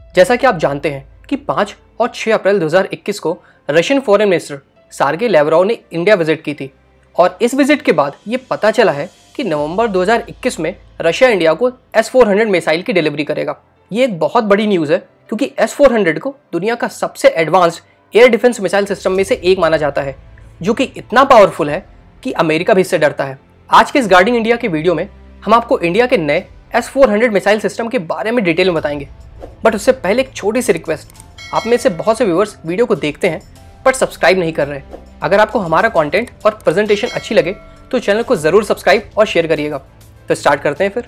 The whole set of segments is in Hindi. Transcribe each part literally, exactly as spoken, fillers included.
जैसा कि आप जानते हैं कि पाँच और छह अप्रैल दो हज़ार इक्कीस को Russian foreign minister Sergey Lavrov ने इंडिया विजिट की थी और इस विजिट के बाद ये पता चला है कि नवंबर दो हज़ार इक्कीस में रशिया इंडिया को एस फोर हंड्रेड मिसाइल की डिलीवरी करेगा। ये एक बहुत बड़ी न्यूज़ है क्योंकि एस फोर हंड्रेड को दुनिया का सबसे advanced air defence missile system में से एक माना जाता है, जो कि इतना पावरफुल है कि अमेरिका भी इससे डरता है। आज के इस गार्डिंग इंडिया के वीडियो में हम आपको इंडिया के नए S four hundred missile system के बारे में डिटेल में बताएंगे, बट उससे पहले एक छोटी सी रिक्वेस्ट। आप में से बहुत से व्यूअर्स वीडियो को देखते हैं पर सब्सक्राइब नहीं कर रहे। अगर आपको हमारा कंटेंट और प्रेजेंटेशन अच्छी लगे तो चैनल को जरूर सब्सक्राइब और शेयर करिएगा। तो स्टार्ट करते हैं फिर।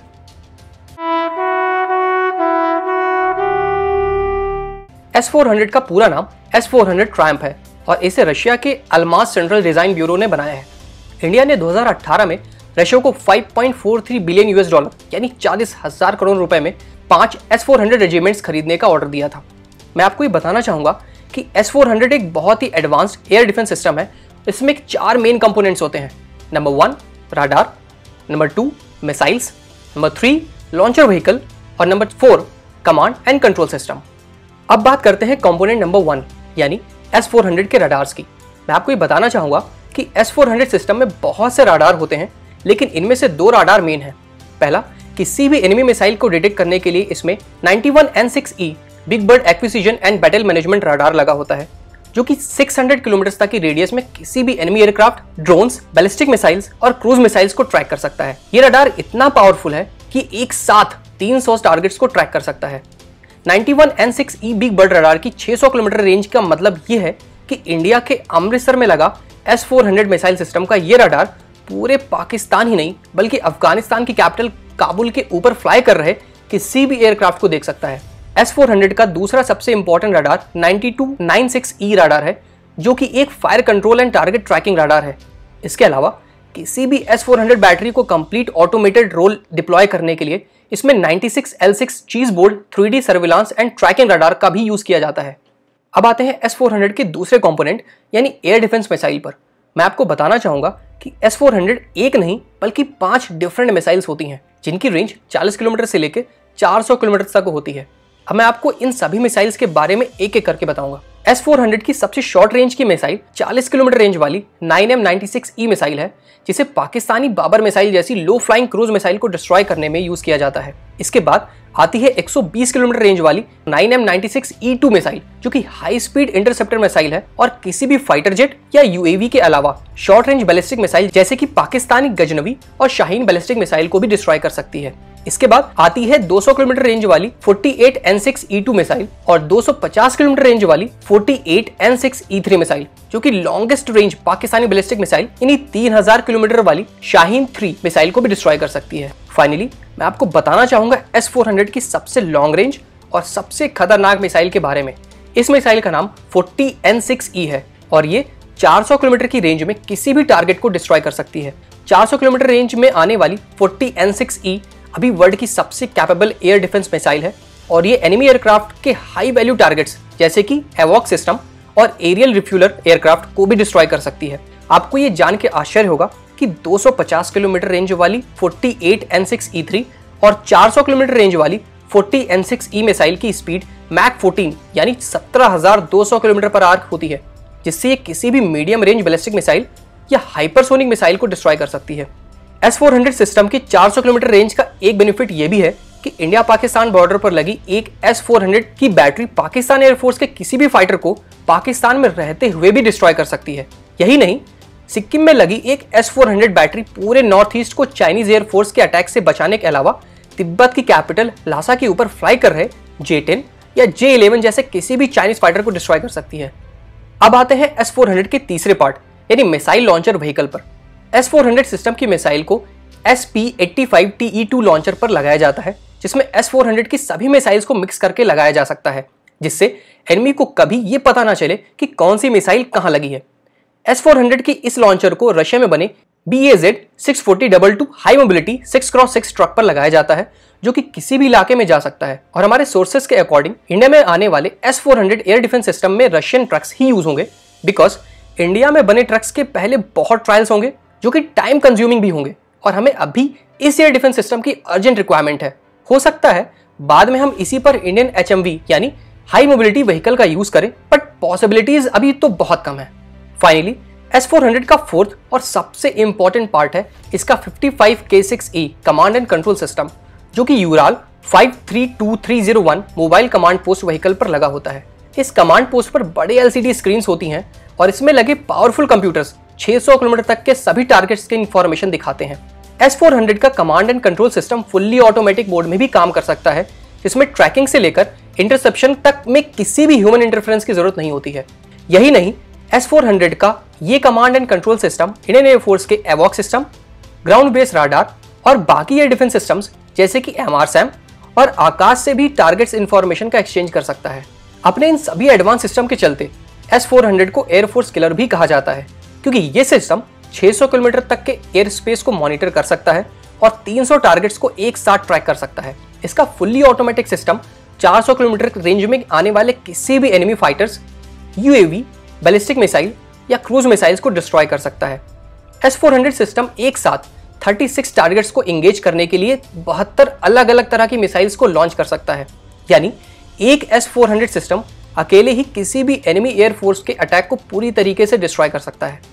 एस फोर हंड्रेड का पूरा नाम एस फोर हंड्रेड ट्रायम्फ है और इसे रशिया के अल्मास सेंट्रल डिजाइन ब्यूरो ने बनाया है। इंडिया ने दो हज़ार अठारह में रशिया को पाँच पॉइंट चार तीन बिलियन यूएस डॉलर यानी चालीस हजार करोड़ रुपए में पांच एस फोर हंड्रेड रेजिमेंट्स खरीदने का ऑर्डर दिया था। मैं आपको ये बताना चाहूंगा कि एस फोर हंड्रेड एक बहुत ही एडवांस्ड एयर डिफेंस सिस्टम है। इसमें चार मेन कंपोनेंट्स होते हैं। Number one radar, number two missiles, number three launcher vehicle और number four command and control system. अब बात करते हैं कंपोनेंट नंबर वन यानी एस फोर हंड्रेड के राडार्स की। मैं आपको ये बताना चाहूंगा कि एस फोर हंड्रेड सिस्टम में बहुत से राडार होते हैं, लेकिन इनमें से दो राडार मेन है। पहला, किसी भी एनिमी मिसाइल को डिटेक्ट करने के लिए इसमें ninety one N six E big bird acquisition and battle management radar लगा होता है, जो कि छह सौ किलोमीटर तक की रेडियस में किसी भी enemy aircraft, drones, ballistic missiles और क्रूज मिसाइल्स को ट्रैक कर सकता है। ये राडार इतना पावरफुल है कि एक साथ तीन सौ टारगेट्स को ट्रैक कर सकता है। Ninety one N six E big bird radar की छह सौ किलोमीटर रेंज का मतलब ये है कि इंडिया के अमृतसर में लगा S four hundred missile system का ये रडार पूरे पाकिस्तान ही नहीं बल्कि अफगानिस्तान की कैपिटल काबुल के ऊपर फ्लाई कर रहे किसी भी एयरक्राफ्ट को देख सकता है। एस फोर हंड्रेड का दूसरा सबसे important radar ninety two ninety six E radar है, जो कि एक fire control and target tracking radar है। इसके अलावा किसी भी एस फोर हंड्रेड बैटरी को कंप्लीट ऑटोमेटेड रोल डिप्लॉय करने के लिए इसमें ninety six L six cheese board three D surveillance and tracking radar का भी यूज किया जाता है। अब आते हैं एस फोर हंड्रेड के दूसरे कंपोनेंट यानी एयर डिफेंस मिसाइल पर। मैं आपको बताना चाहूंगा कि एस फोर हंड्रेड एक नहीं बल्कि पांच डिफरेंट मिसाइल्स होती हैं, जिनकी रेंज चालीस किलोमीटर से लेकर चार सौ किलोमीटर तक होती है। अब मैं आपको इन सभी मिसाइल्स के बारे में एक एक करके बताऊंगा। एस फोर हंड्रेड की सबसे शॉर्ट रेंज की मिसाइल चालीस किलोमीटर रेंज वाली nine M ninety six E missile है, जिसे पाकिस्तानी बाबर मिसाइल जैसी लो फ्लाइंग क्रूज मिसाइल को डिस्ट्रॉय करने में यूज किया जाता है। इसके बाद आती है एक सौ बीस किलोमीटर रेंज वाली nine M ninety six E two missile, जो कि हाई स्पीड इंटरसेप्टर मिसाइल है और किसी भी फाइटर जेट या यूएवी के अलावा शॉर्ट रेंज बैलिस्टिक मिसाइल जैसे कि पाकिस्तानी गजनवी और शाहीन बैलिस्टिक मिसाइल को भी डिस्ट्रॉय कर सकती है। इसके बाद आती है दो सौ किलोमीटर रेंज वाली अड़तालीस N six E two missile और दो सौ पचास किलोमीटर रेंज वाली अड़तालीस N six E three missile, जो कि longest range Pakistani ballistic missile यानी तीन हज़ार किलोमीटर वाली शाहीन थ्री मिसाइल को भी डिस्ट्रॉय कर सकती है। फाइनली मैं आपको बताना चाहूंगा एस फोर हंड्रेड की सबसे लॉन्ग रेंज और सबसे खतरनाक मिसाइल के बारे में। इस मिसाइल का नाम चालीस एन सिक्स ई है और ये चार सौ किलोमीटर की रेंज में किसी भी टारगेट को डिस्ट्रॉय कर सकती है। चार सौ किलोमीटर रेंज में आने वाली चालीस एन सिक्स ई अभी वर्ल्ड की सबसे कैपेबल एयर डिफेंस मिसाइल है और ये एनिमी एयरक्राफ्ट के हाई वैल्यू टारगेट्स जैसे कि एवॉक सिस्टम और एरियल रिफ्यूलर एयरक्राफ्ट को भी डिस्ट्रॉय कर सकती है। आपको ये जान के आश्चर्य होगा कि दो सौ पचास किलोमीटर रेंज वाली अड़तालीस एन सिक्स ई थ्री और चार सौ किलोमीटर रेंज वाली चालीस एन सिक्स ई मिसाइल की स्पीड मैक फोर्टीन यानी सत्रह हज़ार दो सौ किलोमीटर पर आवर होती है, जिससे ये किसी भी मीडियम रेंज बैलिस्टिक मिसाइल या हाइपरसोनिक मिसाइल को डिस्ट्रॉय कर सकती है। एस फोर हंड्रेड सिस्टम की चार सौ किलोमीटर रेंज का एक बेनिफिट ये भी है कि इंडिया पाकिस्तान बॉर्डर पर लगी एक एस फोर हंड्रेड की बैटरी पाकिस्तान एयरफोर्स के किसी भी फाइटर को पाकिस्तान में रहते हुए भी डिस्ट्रॉय कर सकती है। यही नहीं, सिक्किम में लगी एक एस फोर हंड्रेड बैटरी पूरे नॉर्थ ईस्ट को चाइनीज एयरफोर्स के अटैक से बचाने के अलावा तिब्बत की कैपिटल लासा के ऊपर फ्लाई कर रहे जे टेन या जे इलेवन जैसे किसी भी चाइनीज फाइटर को डिस्ट्रॉय कर सकती है। अब आते हैं एस फोर हंड्रेड के तीसरे पार्ट यानी मिसाइल लॉन्चर व्हीकल पर। एस फोर हंड्रेड सिस्टम की मिसाइल को S P eighty five T E two launcher पर लगाया जाता है, जिसमें एस फोर हंड्रेड की सभी मिसाइल्स को मिक्स करके लगाया जा सकता है, जिससे एनिमी को कभी ये पता ना चले कि कौन सी मिसाइल कहां लगी है। एस फोर हंड्रेड की इस लॉन्चर को रशिया में बने B A Z six forty two two high mobility six cross six truck पर लगाया जाता है, जो कि किसी भी इलाके में जा सकता है। और हमारे सोर्सेस के अकॉर्डिंग इंडिया में आने वाले S four hundred air defence system में रशियन ट्रक्स ही यूज होंगे, बिकॉज इंडिया में बने ट्रक्स के पहले बहुत ट्रायल्स होंगे जो कि टाइम कंज्यूमिंग भी होंगे और हमें अभी इस एयर डिफेंस सिस्टम की अर्जेंट रिक्वायरमेंट है। हो सकता है बाद में हम इसी पर इंडियन एच एम वी यानी हाई मोबिलिटी व्हीकल का यूज करें, बट पॉसिबिलिटीज अभी तो बहुत कम है। फाइनली एस फोर हंड्रेड का फोर्थ और सबसे इंपॉर्टेंट पार्ट है इसका fifty five K six E command and control system, जो कि Ural five three two three zero one mobile command post vehicle पर लगा होता है। इस कमांड पोस्ट पर बड़े एलसीडी स्क्रीन्स होती हैं और इसमें लगे पावरफुल कंप्यूटर्स छह सौ किलोमीटर तक के सभी टारगेट्स की इंफॉर्मेशन दिखाते हैं। एस फोर हंड्रेड का command and control system fully automatic mode में भी काम कर सकता है, जिसमें ट्रैकिंग से लेकर इंटरसेप्शन तक में किसी भी ह्यूमन इंटरफेरेंस की जरूरत नहीं होती है। यही नहीं, एस फोर हंड्रेड का ये command and control system Indian air force के एवॉक सिस्टम, ग्राउंड बेस्ड राडार और बाकी एयर डिफेंस सिस्टम्स जैसे कि एम आर सैम और आकाश से भी टारगेट्स इंफॉर्मेशन का एक्सचेंज कर सकता है। अपने इन सभी एडवांस सिस्टम के चलते एस फोर हंड्रेड को एयरफोर्स किलर भी कहा जाता है, क्योंकि ये सिस्टम छह सौ किलोमीटर तक के एयर स्पेस को मॉनिटर कर सकता है और तीन सौ टारगेट्स को एक साथ ट्रैक कर सकता है। इसका फुल्ली ऑटोमेटिक सिस्टम चार सौ किलोमीटर रेंज में आने वाले किसी भी enemy fighters, UAV, ballistic missile या क्रूज मिसाइल्स को डिस्ट्रॉय कर सकता है। एस फोर हंड्रेड सिस्टम एक साथ छत्तीस टारगेट्स को एंगेज करने के लिए बहत्तर अलग अलग तरह की मिसाइल्स को लॉन्च कर सकता है, यानी एक एस फोर हंड्रेड सिस्टम अकेले ही किसी भी एनिमी एयरफोर्स के अटैक को पूरी तरीके से डिस्ट्रॉय कर सकता है।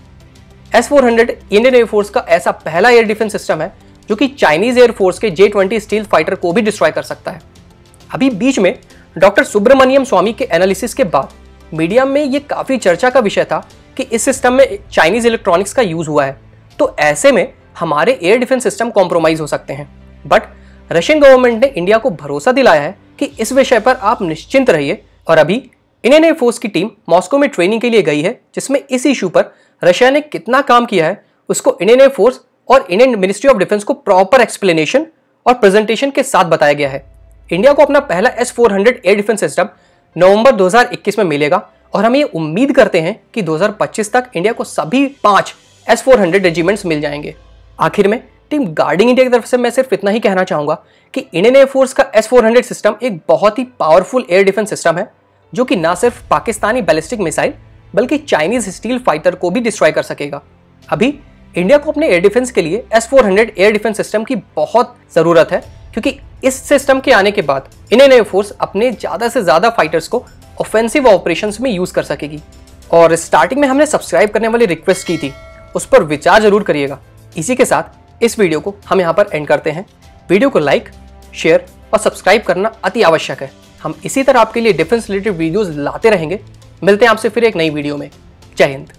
S four hundred Indian air force का ऐसा पहला एयर डिफेंस सिस्टम है जो कि चाइनीज एयरफोर्स के जे ट्वेंटी स्टील फाइटर को भी डिस्ट्रॉय कर सकता है। अभी बीच में डॉक्टर सुब्रमण्यम स्वामी के एनालिसिस के बाद मीडिया में ये काफी चर्चा का विषय था कि इस सिस्टम में चाइनीज इलेक्ट्रॉनिक्स का यूज हुआ है, तो ऐसे में हमारे एयर डिफेंस सिस्टम कॉम्प्रोमाइज हो सकते हैं। बट रशियन गवर्नमेंट ने इंडिया को भरोसा दिलाया है कि इस विषय पर आप निश्चिंत रहिए, और अभी इंडियन एयरफोर्स की टीम मॉस्को में ट्रेनिंग के लिए गई है, जिसमें इस इशू पर रशिया ने कितना काम किया है उसको इंडियन एयरफोर्स और इंडियन मिनिस्ट्री ऑफ डिफेंस को प्रॉपर एक्सप्लेनेशन और प्रेजेंटेशन के साथ बताया गया है। इंडिया को अपना पहला S four hundred air defence system नवंबर दो हज़ार इक्कीस में मिलेगा, और हम ये उम्मीद करते हैं कि दो हज़ार पच्चीस तक इंडिया को सभी पांच एस फोर हंड्रेड रेजिमेंट्स मिल जाएंगे। आखिर में टीम गार्डिंग इंडिया की तरफ से मैं सिर्फ इतना ही कहना चाहूंगा कि इंडियन एयरफोर्स का एस फोर हंड्रेड सिस्टम एक बहुत ही पावरफुल एयर डिफेंस सिस्टम है, जो कि ना सिर्फ पाकिस्तानी बैलिस्टिक मिसाइल बल्कि चाइनीज स्टील फाइटर को भी डिस्ट्रॉय कर सकेगा। अभी इंडिया को अपने एयर डिफेंस के लिए S four hundred air defence system की बहुत जरूरत है, क्योंकि इस सिस्टम के आने के बाद इंडियन एयरफोर्स अपने ज्यादा से ज्यादा फाइटर्स को ऑफेंसिव ऑपरेशंस में यूज कर सकेगी। और स्टार्टिंग में हमने सब्सक्राइब करने वाली रिक्वेस्ट की थी, उस पर विचार जरूर करिएगा। इसी के साथ इस वीडियो को हम यहाँ पर एंड करते हैं। वीडियो को लाइक, शेयर और सब्सक्राइब करना अति आवश्यक है। हम इसी तरह आपके लिए डिफेंस रिलेटेड वीडियोस लाते रहेंगे। मिलते हैं आपसे फिर एक नई वीडियो में। जय हिंद।